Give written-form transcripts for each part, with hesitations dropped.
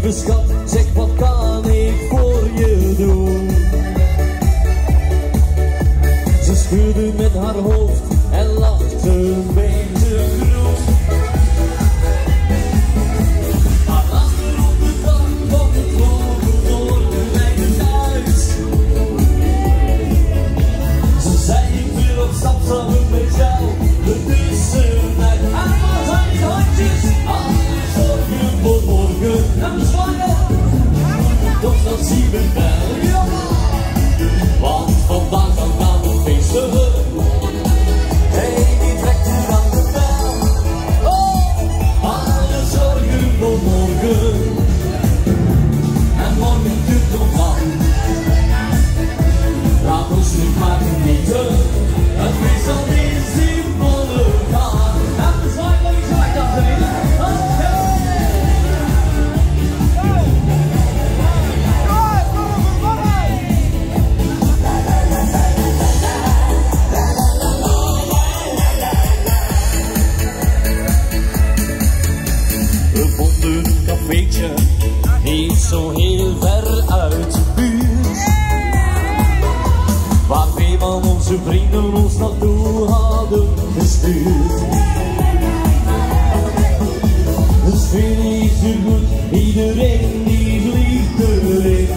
lieve schat, zeg wat kan ik voor je doen? Ze schudde met haar hoofd en lacht een beetje groen. Maar achter op de bank van het lopen door de wijde thuis. Ze zei ik wil op stap samen met jou, ertussenuit. En waar zijn die handjes? Alle zorgen voor morgen. En de zwanger, toch dat zien we wel. Ja. Want vandaag dan gaan we feesten. Hey, die trekt er aan de bel. Oh, alle zorgen voor morgen. En morgen duurt nog lang. Laat ons nu maar genieten. Het feest zal weer simpeler gaan. En de zwaai van die zwaai achterin. We vonden een cafeetje, niet zo heel ver uit de buurt, waar twee van onze vrienden ons naartoe hadden gestuurd. De sfeer is er goed, iedereen die vliegt erin.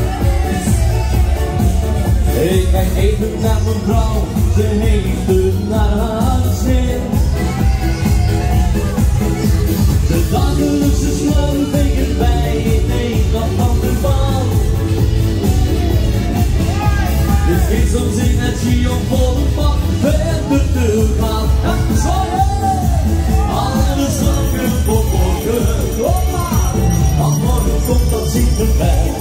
Ik kijk even naar mijn vrouw, ze heeft het naar haar zin. De dagelijkse slang tegen bij in één kant van de baan. Dus geeft soms energie om voor een pak verder te gaan. En zorgen, alle zorgen voor morgen. Want morgen komt dat zien we bij.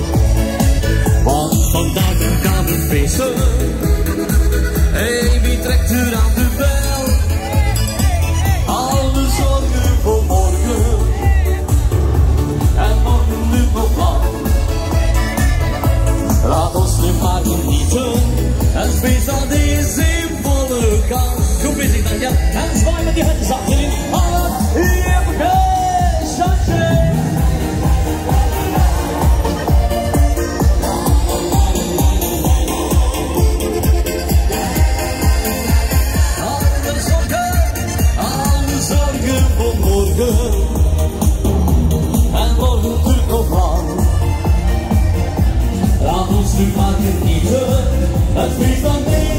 Want vandaag gaan we feesten. Hey, wie trekt er aan de bel? Alle zorgen voor morgen. En morgen duurt nog lang. Laat ons nu maar genieten. Het feest dat is in volle gang. Goed bezig dan, ja. En zwaai met die handjes achterin. Alle, hier begin, chansje. En morgen duurt nog lang. Laat ons nu maar genieten. Het feest van